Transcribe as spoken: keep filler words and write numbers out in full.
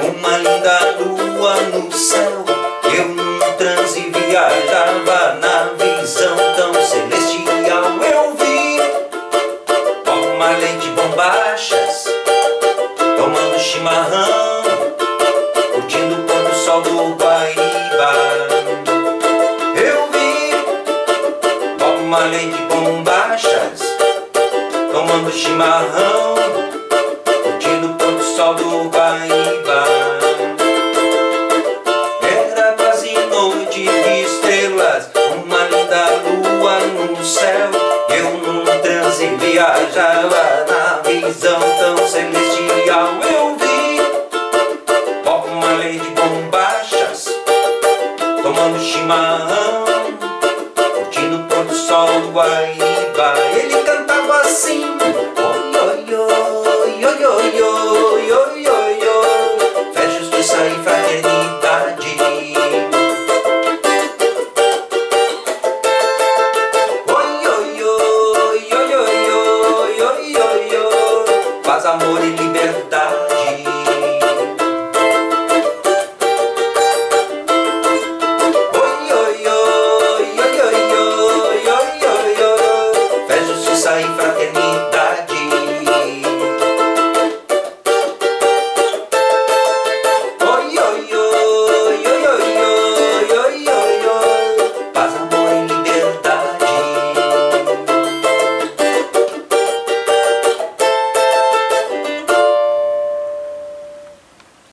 uma linda lua no céu. Eu num transe viajava na visão tão celestial. Eu vi uma lei de bombachas tomando chimarrão, curtindo o pôr do sol do Guaíba. Eu vi uma lei de bombachas tomando chimarrão, curtindo o pôr do sol do Guaíba. Era quase noite de estrelas, uma linda lua no céu. Eu num transe viajava na visão tão celestial. Eu vi uma lei de bombachas tomando chimarrão,